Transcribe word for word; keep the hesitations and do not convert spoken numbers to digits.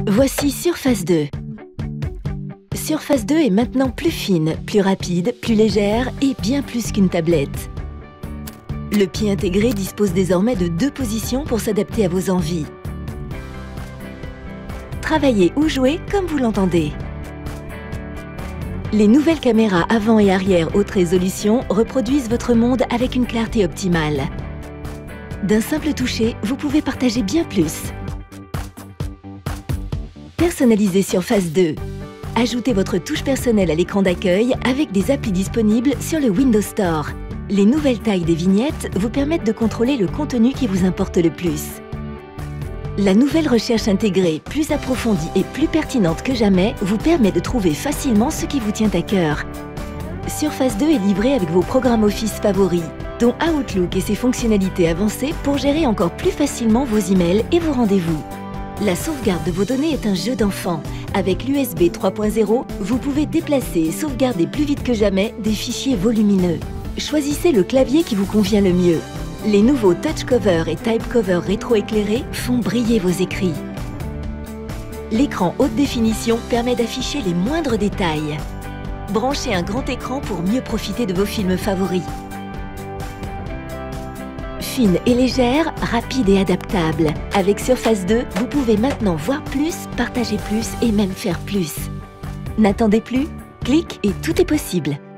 Voici Surface deux. Surface deux est maintenant plus fine, plus rapide, plus légère et bien plus qu'une tablette. Le pied intégré dispose désormais de deux positions pour s'adapter à vos envies. Travaillez ou jouez comme vous l'entendez. Les nouvelles caméras avant et arrière haute résolution reproduisent votre monde avec une clarté optimale. D'un simple toucher, vous pouvez partager bien plus. Personnalisez Surface deux. Ajoutez votre touche personnelle à l'écran d'accueil avec des applis disponibles sur le Windows Store. Les nouvelles tailles des vignettes vous permettent de contrôler le contenu qui vous importe le plus. La nouvelle recherche intégrée, plus approfondie et plus pertinente que jamais, vous permet de trouver facilement ce qui vous tient à cœur. Surface deux est livré avec vos programmes Office favoris, dont Outlook et ses fonctionnalités avancées pour gérer encore plus facilement vos emails et vos rendez-vous. La sauvegarde de vos données est un jeu d'enfant. Avec l'U S B trois point zéro, vous pouvez déplacer et sauvegarder plus vite que jamais des fichiers volumineux. Choisissez le clavier qui vous convient le mieux. Les nouveaux Touch Cover et Type Cover rétro-éclairés font briller vos écrits. L'écran haute définition permet d'afficher les moindres détails. Branchez un grand écran pour mieux profiter de vos films favoris. Fine et légère, rapide et adaptable. Avec Surface deux, vous pouvez maintenant voir plus, partager plus et même faire plus. N'attendez plus, clique et tout est possible.